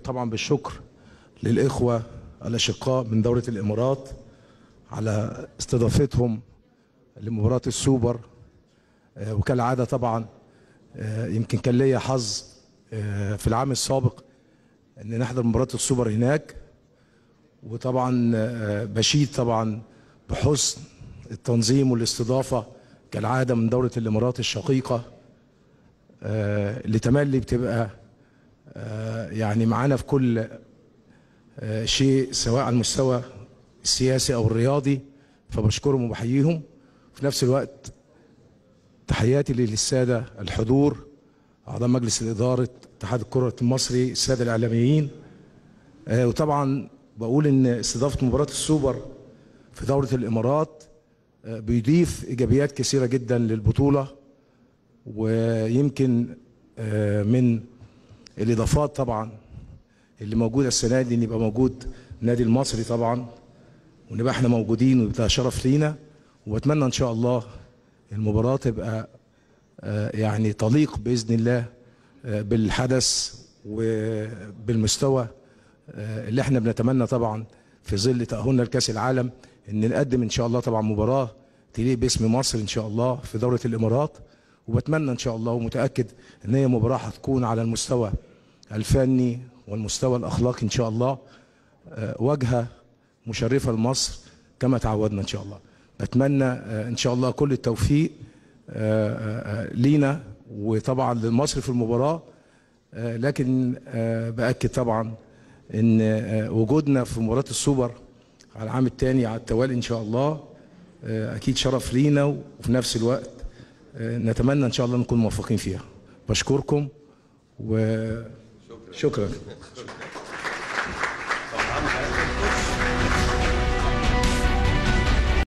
طبعا بالشكر للإخوة الأشقاء من دولة الإمارات على استضافتهم لمباراة السوبر. وكالعادة طبعا يمكن كان ليا حظ في العام السابق ان نحضر مباراة السوبر هناك، وطبعا بشيد طبعا بحسن التنظيم والاستضافة كالعادة من دولة الإمارات الشقيقة، اللي تملي بتبقى يعني معانا في كل شيء سواء على المستوى السياسي أو الرياضي، فبشكرهم وبحييهم. في نفس الوقت تحياتي للسادة الحضور أعضاء مجلس الإدارة اتحاد الكرة المصري، السادة الإعلاميين. وطبعا بقول إن استضافة مباراة السوبر في دولة الإمارات بيضيف إيجابيات كثيرة جدا للبطولة، ويمكن من الإضافات طبعا اللي موجودة السنة دي إن يبقى موجود النادي المصري طبعا، ونبقى احنا موجودين ويبقى شرف لينا. وبتمنى إن شاء الله المباراة تبقى يعني تليق بإذن الله بالحدث وبالمستوى اللي احنا بنتمنى طبعا في ظل تأهلنا لكأس العالم ان نقدم ان شاء الله طبعا مباراة تليق باسم مصر ان شاء الله في دولة الإمارات. وبتمنى ان شاء الله ومتأكد ان هي مباراة هتكون على المستوى الفني والمستوى الأخلاقي ان شاء الله، واجهة مشرفة لمصر كما تعودنا ان شاء الله. بتمنى ان شاء الله كل التوفيق لينا وطبعا لمصر في المباراة، لكن بأكد طبعا ان وجودنا في مباراة السوبر على العام الثاني على التوالي ان شاء الله اكيد شرف لينا، وفي نفس الوقت نتمنى ان شاء الله نكون موفقين فيها. بشكركم وشكرا.